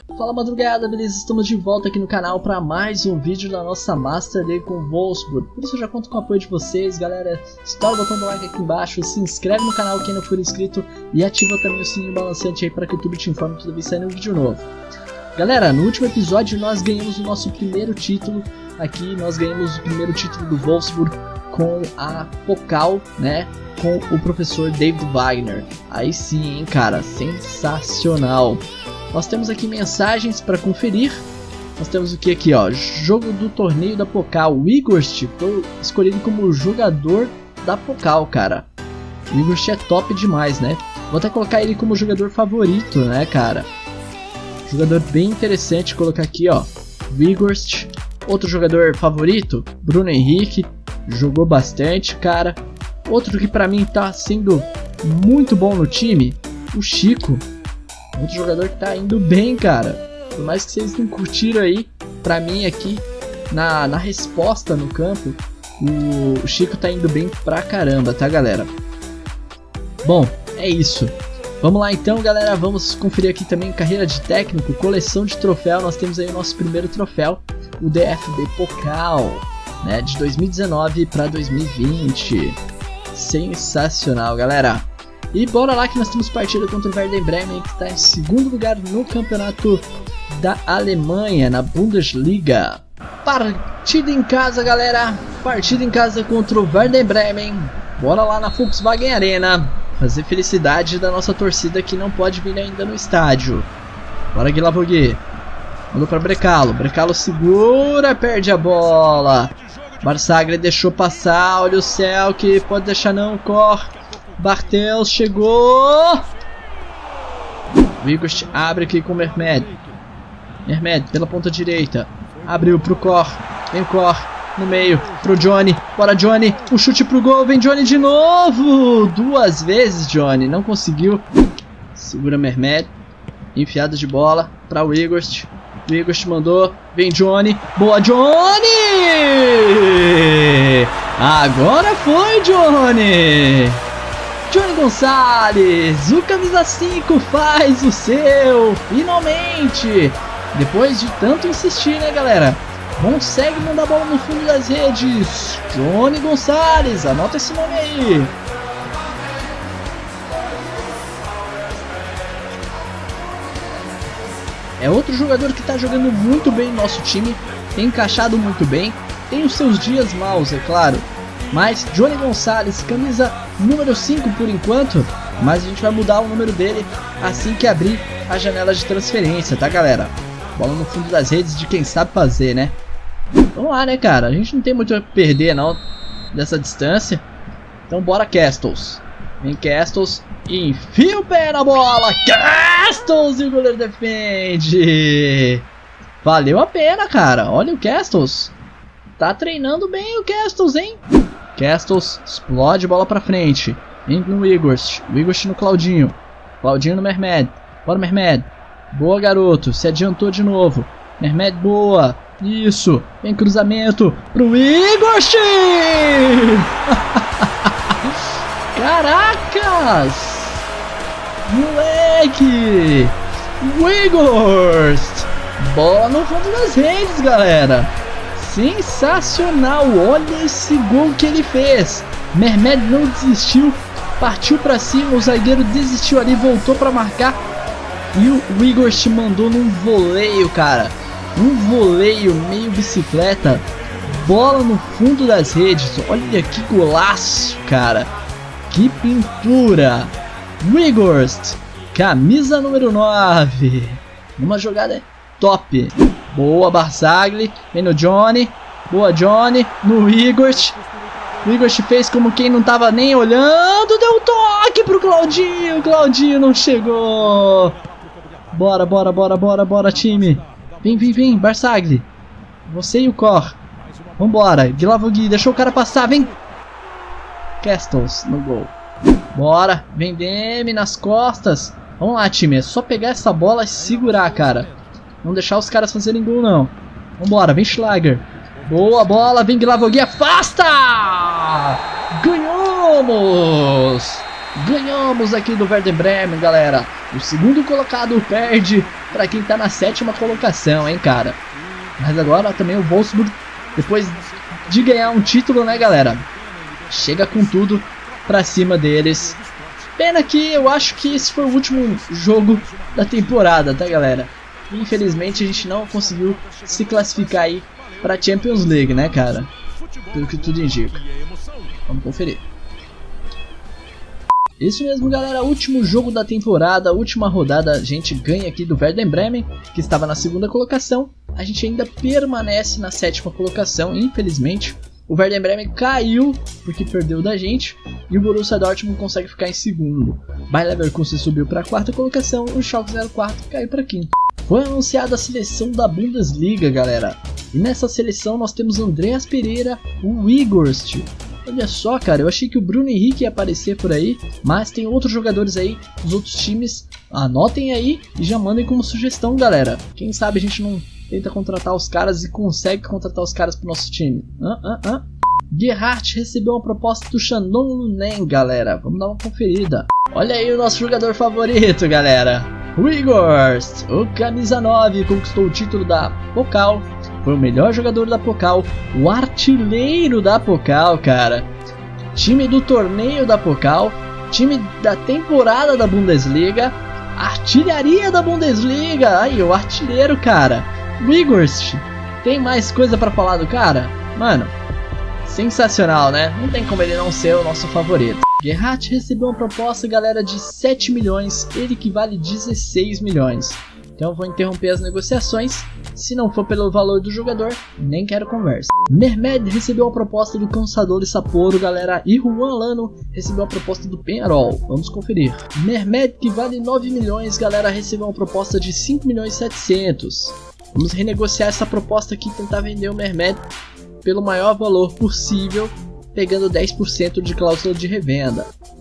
Fala madrugada, beleza? Estamos de volta aqui no canal para mais um vídeo da nossa Master League com Wolfsburg. Por isso eu já conto com o apoio de vocês, galera. Estoura o botão do like aqui embaixo, se inscreve no canal quem não for inscrito e ativa também o sininho balancete aí para que o YouTube te informe toda vez que sair um vídeo novo. Galera, no último episódio nós ganhamos o nosso primeiro título. Aqui nós ganhamos o primeiro título do Wolfsburg com a Pokal, né? Com o professor David Wagner. Aí sim, hein, cara, sensacional. Nós temos aqui mensagens para conferir. Nós temos o que aqui, ó? Jogo do torneio da Pokal. O Igorst foi escolhido como jogador da Pokal, cara. O Igorst é top demais, né? Vou até colocar ele como jogador favorito, né, cara? Jogador bem interessante colocar aqui, ó. O Igorst. Outro jogador favorito, Bruno Henrique. Jogou bastante, cara. Outro que pra mim tá sendo muito bom no time, o Chico. Outro jogador que tá indo bem, cara. Por mais que vocês não curtiram aí, pra mim aqui, na resposta no campo, o Chico tá indo bem pra caramba, tá, galera? Bom, é isso. Vamos lá então, galera. Vamos conferir aqui também carreira de técnico, coleção de troféu. Nós temos aí o nosso primeiro troféu, o DFB Pokal, né, de 2019 pra 2020. Sensacional, galera. E bora lá que nós temos partida contra o Werder Bremen, que está em segundo lugar no campeonato da Alemanha, na Bundesliga. Partida em casa, galera. Partida em casa contra o Werder Bremen. Bora lá na Volkswagen Arena fazer felicidade da nossa torcida que não pode vir ainda no estádio. Bora, Guilavogui. Mandou para Brecalo. Brecalo segura, perde a bola. Barsaglia deixou passar. Olha o céu que pode deixar não, corre. Bartels chegou. O Igorst abre aqui com o Mehmed. Mehmed pela ponta direita. Abriu pro Cor. Vem Cor no meio pro Johnny. Bora Johnny. Um chute pro gol. Vem Johnny de novo. Duas vezes Johnny. Não conseguiu. Segura Mehmed. Enfiada de bola para o Igorst. O Igorst mandou. Vem Johnny. Boa Johnny. Agora foi Johnny. Johnny Gonçalves, o camisa 5 faz o seu, finalmente, depois de tanto insistir, né, galera, consegue mandar a bola no fundo das redes. Johnny Gonçalves, anota esse nome aí. É outro jogador que está jogando muito bem no nosso time, tem encaixado muito bem, tem os seus dias maus, é claro. Mas Johnny Gonçalves, camisa número 5 por enquanto, mas a gente vai mudar o número dele assim que abrir a janela de transferência, tá, galera? Bola no fundo das redes de quem sabe fazer, né? Vamos lá, né, cara? A gente não tem muito a perder, não, dessa distância. Então bora, Castles. Vem Castles e enfia o pé na bola. Castles! E o goleiro defende. Valeu a pena, cara. Olha o Castles. Tá treinando bem o Castles, hein? Castles explode, bola pra frente. Vem no Igorst. O Igorst no Claudinho. Claudinho no Mehmed. Bora, Mehmed. Boa, garoto. Se adiantou de novo. Mehmed, boa. Isso. Vem cruzamento pro Igorst. Caracas. Moleque. O Igorst. Bola no fundo das redes, galera. Sensacional, olha esse gol que ele fez. Mehmed não desistiu, partiu pra cima, o zagueiro desistiu ali, voltou pra marcar. E o Igorst mandou num voleio, cara. Um voleio meio bicicleta. Bola no fundo das redes. Olha que golaço, cara. Que pintura. Igorst, camisa número 9. Uma jogada top. Boa, Barsaglia. Vem no Johnny. Boa, Johnny. No Igorst. O Igorst fez como quem não tava nem olhando. Deu um toque pro Claudinho. O Claudinho não chegou. Bora, bora, bora, bora, bora, time. Vem, vem, vem, Barsaglia. Você e o Cor. Vambora. Guilavogui deixou o cara passar. Vem. Castles no gol. Bora. Vem DM nas costas. Vamos lá, time. É só pegar essa bola e segurar, cara. Não deixar os caras fazerem gol, não. Vambora, vem Schlager. Boa bola, vem Guilavogui, afasta! Ganhamos! Ganhamos aqui do Werder Bremen, galera. O segundo colocado perde para quem tá na 7ª colocação, hein, cara. Mas agora também o Wolfsburg, depois de ganhar um título, né, galera, chega com tudo pra cima deles. Pena que eu acho que esse foi o último jogo da temporada, tá, galera? Infelizmente a gente não conseguiu se classificar aí pra Champions League, né, cara? Pelo que tudo indica. Vamos conferir. Isso mesmo, galera, último jogo da temporada, última rodada, a gente ganha aqui do Werder Bremen, que estava na 2ª colocação. A gente ainda permanece na 7ª colocação, infelizmente. O Werder Bremen caiu porque perdeu da gente, e o Borussia Dortmund consegue ficar em 2º. Bayer Leverkusen subiu para a 4ª colocação, o Schalke 04 caiu para 5º. Foi anunciada a seleção da Bundesliga, galera, e nessa seleção nós temos Andreas Pereira, o Weghorst. Olha só, cara, eu achei que o Bruno Henrique ia aparecer por aí, mas tem outros jogadores aí dos outros times. Anotem aí e já mandem como sugestão, galera. Quem sabe a gente não tenta contratar os caras e consegue contratar os caras pro nosso time. Gerhardt recebeu uma proposta do Shandong Luneng, galera. Vamos dar uma conferida. Olha aí o nosso jogador favorito, galera. Weghorst, o camisa 9, conquistou o título da Pokal. Foi o melhor jogador da Pokal, o artilheiro da Pokal, cara. Time do torneio da Pokal, time da temporada da Bundesliga, artilharia da Bundesliga. Aí, o artilheiro, cara. Weghorst, tem mais coisa pra falar do cara? Mano, sensacional, né? Não tem como ele não ser o nosso favorito. Gerhardt recebeu uma proposta, galera, de 7 milhões, ele que vale 16 milhões. Então eu vou interromper as negociações. Se não for pelo valor do jogador, nem quero conversa. Mehmed recebeu uma proposta do Consadole Sapporo, galera. E Juan Lano recebeu uma proposta do Penharol. Vamos conferir. Mehmed, que vale 9 milhões, galera, recebeu uma proposta de 5 milhões e 700. Vamos renegociar essa proposta aqui e tentar vender o Mehmed pelo maior valor possível, pegando 10% de cláusula de revenda.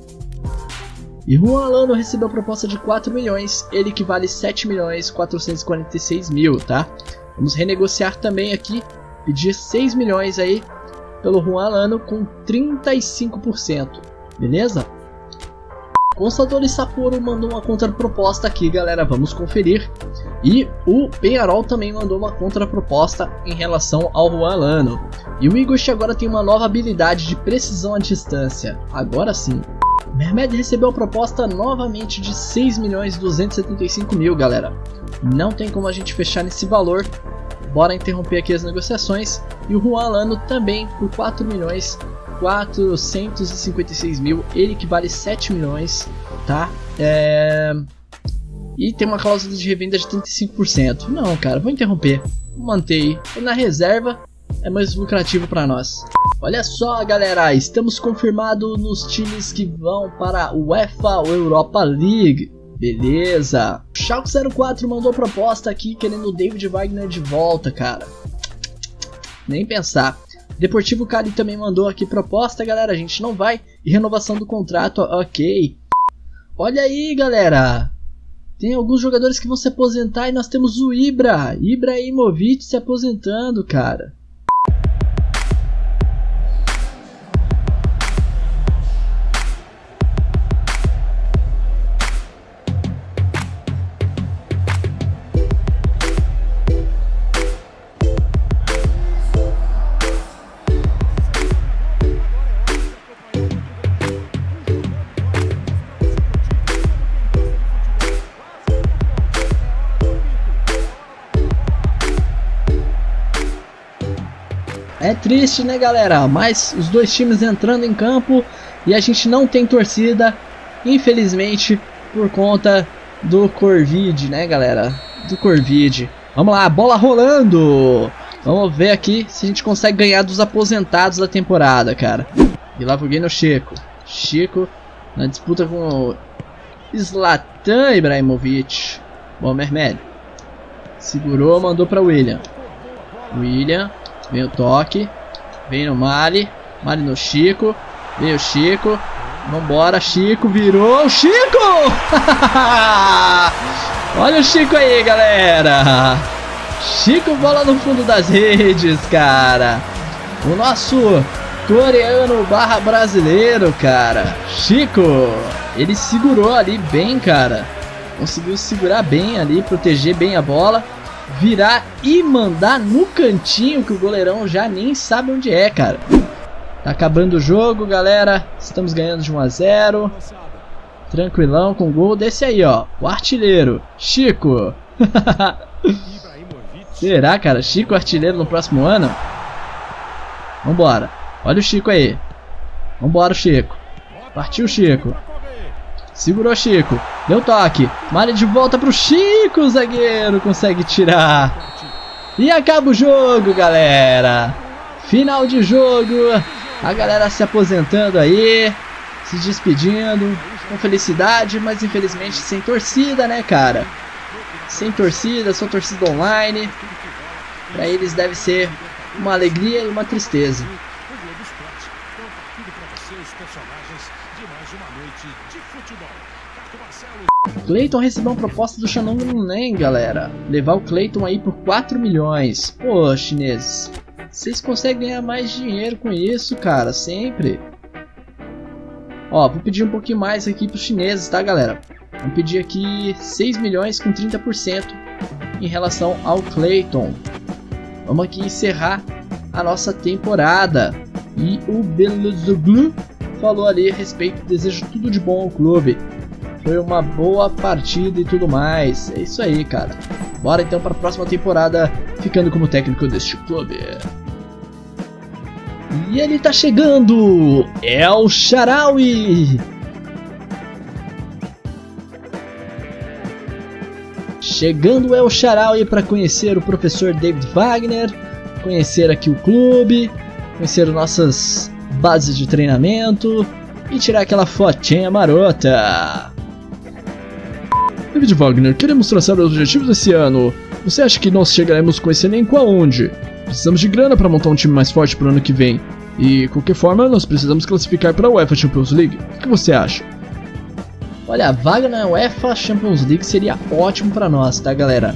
E Juan Lano recebeu a proposta de 4 milhões, ele que vale 7 milhões 446 mil, tá? Vamos renegociar também aqui, pedir 6 milhões aí pelo Juan Lano com 35%, beleza? Consadole Sapporo mandou uma contraproposta aqui, galera, vamos conferir. E o Penharol também mandou uma contraproposta em relação ao Juan Lano. E o Weghorst agora tem uma nova habilidade de precisão à distância, agora sim. Mehmed recebeu a proposta novamente de 6 milhões 275 mil, galera. Não tem como a gente fechar nesse valor. Bora interromper aqui as negociações. E o Juan Lano também por 4 milhões 456 mil. Ele que vale 7 milhões, tá? E tem uma cláusula de revenda de 35%. Não, cara, vou interromper. Vou manter aí. Na reserva é mais lucrativo para nós. Olha só, galera, estamos confirmados nos times que vão para a UEFA Europa League. Beleza. O Schalke 04 mandou proposta aqui querendo o David Wagner de volta, cara. Nem pensar. Deportivo Cali também mandou aqui proposta, galera. A gente não vai. E renovação do contrato, ok. Olha aí, galera. Tem alguns jogadores que vão se aposentar e nós temos o Ibrahimovic se aposentando, cara. É triste, né, galera? Mas os dois times entrando em campo e a gente não tem torcida, infelizmente, por conta do Covid, né, galera? Do Covid. Vamos lá, bola rolando! Vamos ver aqui se a gente consegue ganhar dos aposentados da temporada, cara. E lá pro no Chico. Chico na disputa com o Zlatan Ibrahimovic. Bom, Mehmed segurou, mandou para William. Vem o toque, vem no Mali no Chico, veio o Chico, vambora, Chico, virou o Chico! Olha o Chico aí, galera! Chico, bola no fundo das redes, cara! O nosso coreano / brasileiro, cara! Chico! Ele segurou ali bem, cara. Conseguiu segurar bem ali, proteger bem a bola. Virar e mandar no cantinho que o goleirão já nem sabe onde é, cara. Tá acabando o jogo, galera. Estamos ganhando de 1 a 0. Tranquilão com gol desse aí, ó. O artilheiro, Chico. Será, cara? Chico artilheiro no próximo ano? Vambora. Olha o Chico aí. Vambora, Chico. Partiu, Chico. Segurou, Chico. Deu toque. Malha de volta pro Chico. O zagueiro consegue tirar. E acaba o jogo, galera. Final de jogo. A galera se aposentando aí. Se despedindo. Com felicidade, mas infelizmente sem torcida, né, cara? Sem torcida, só torcida online. Pra eles deve ser uma alegria e uma tristeza. Clayton recebeu uma proposta do Shandong Luneng, galera. Levar o Clayton aí por 4 milhões. Pô, chineses, vocês conseguem ganhar mais dinheiro com isso, cara, sempre. Ó, vou pedir um pouquinho mais aqui pros chineses, tá, galera? Vou pedir aqui 6 milhões com 30% em relação ao Clayton. Vamos aqui encerrar a nossa temporada. E o Belozoglu falou ali a respeito, desejo tudo de bom ao clube. Foi uma boa partida e tudo mais. É isso aí, cara. Bora então para a próxima temporada, ficando como técnico deste clube. E ele tá chegando! El Shaarawy! Chegando El Shaarawy para conhecer o professor David Wagner, conhecer aqui o clube, conhecer nossas bases de treinamento e tirar aquela fotinha marota. David Wagner, queremos traçar os objetivos desse ano. Você acha que nós chegaremos com esse elenco aonde? Precisamos de grana para montar um time mais forte para o ano que vem. E, de qualquer forma, nós precisamos classificar para a UEFA Champions League. O que você acha? Olha, a vaga na UEFA Champions League seria ótimo para nós, tá, galera?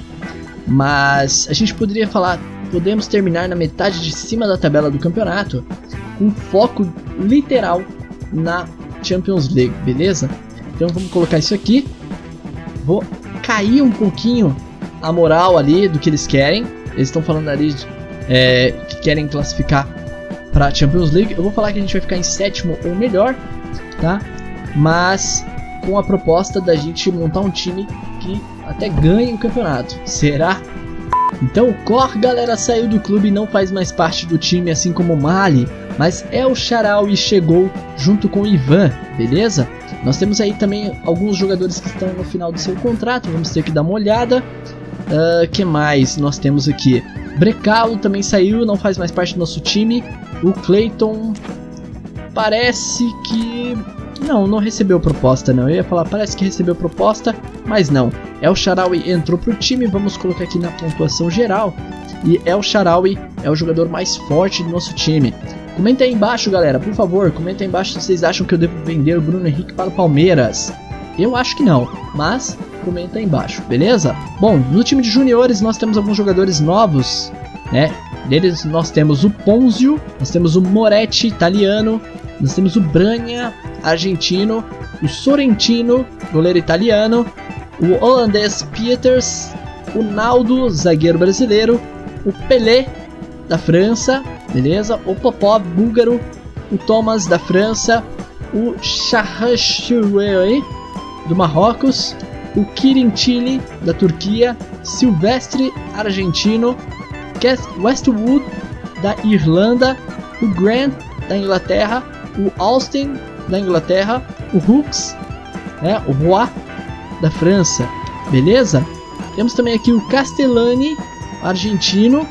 Mas a gente poderia falar, podemos terminar na metade de cima da tabela do campeonato, com foco literal na Champions League, beleza? Então vamos colocar isso aqui. Vou cair um pouquinho a moral ali do que eles querem. Eles estão falando ali que querem classificar para a Champions League. Eu vou falar que a gente vai ficar em 7º ou melhor, tá? Mas com a proposta da gente montar um time que até ganhe o campeonato. Será? Então o Kor, galera, saiu do clube e não faz mais parte do time, assim como o Mali. Mas El Shaarawy chegou junto com o Ivan, beleza? Nós temos aí também alguns jogadores que estão no final do seu contrato. Vamos ter que dar uma olhada. Que mais nós temos aqui? Brecalo também saiu, não faz mais parte do nosso time. O Clayton parece que... Não recebeu proposta não. Eu ia falar, parece que recebeu proposta, mas não. El Shaarawy entrou pro time, vamos colocar aqui na pontuação geral. E El Shaarawy é o jogador mais forte do nosso time. Comenta aí embaixo, galera, por favor, comenta aí embaixo se vocês acham que eu devo vender o Bruno Henrique para o Palmeiras. Eu acho que não, mas comenta aí embaixo, beleza? Bom, no time de juniores nós temos alguns jogadores novos, né? Deles nós temos o Ponzio, nós temos o Moretti, italiano, nós temos o Branha, argentino, o Sorrentino, goleiro italiano, o holandês Pieters, o Naldo, zagueiro brasileiro, o Pelé, da França, beleza? O Popov, búlgaro, o Thomas, da França, o Shahashouei, do Marrocos, o Kirintili, da Turquia, Silvestre, argentino, Westwood, da Irlanda, o Grant, da Inglaterra, o Austin, da Inglaterra, o Hooks, né, o Roy, da França, beleza? Temos também aqui o Castellani, argentino,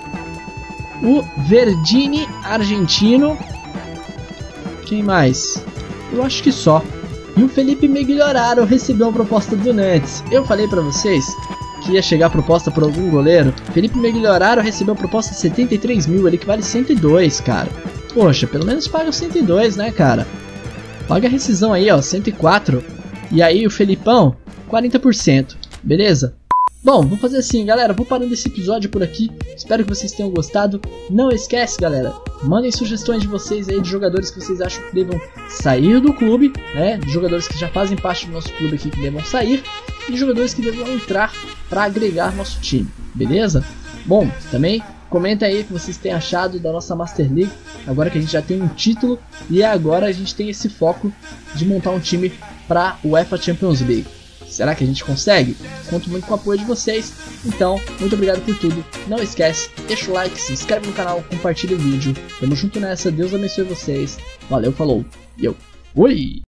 o Verdini, argentino, quem mais? Eu acho que só. E o Felipe Miglioraro recebeu uma proposta do Nantes. Eu falei pra vocês que ia chegar a proposta por algum goleiro. Felipe Miglioraro recebeu a proposta de 73 mil, ele que vale 102, cara. Poxa, pelo menos paga os 102, né, cara? Paga a rescisão aí, ó, 104. E aí o Felipão, 40%, beleza? Bom, vou fazer assim, galera, vou parando esse episódio por aqui, espero que vocês tenham gostado. Não esquece, galera, mandem sugestões de vocês aí, de jogadores que vocês acham que devam sair do clube, né, de jogadores que já fazem parte do nosso clube aqui que devam sair, e jogadores que devam entrar para agregar nosso time, beleza? Bom, também comenta aí o que vocês têm achado da nossa Master League, agora que a gente já tem um título, e agora a gente tem esse foco de montar um time para o UEFA Champions League. Será que a gente consegue? Conto muito com o apoio de vocês. Então, muito obrigado por tudo. Não esquece, deixa o like, se inscreve no canal, compartilha o vídeo. Tamo junto nessa, Deus abençoe vocês. Valeu, falou. E eu fui!